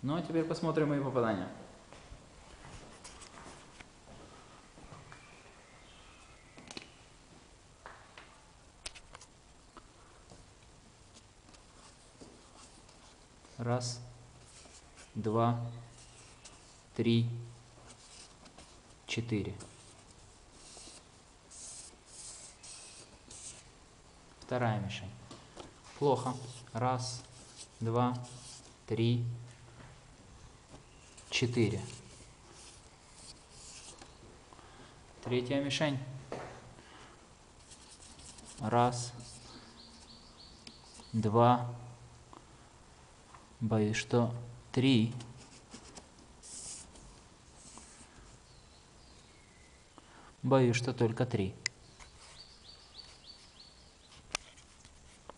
Ну а теперь посмотрим мои попадания. Раз, два, три, четыре. Вторая мишень. Плохо. Раз, два, три, четыре. Третья мишень. Раз, два, боюсь, что три. Боюсь, что только три.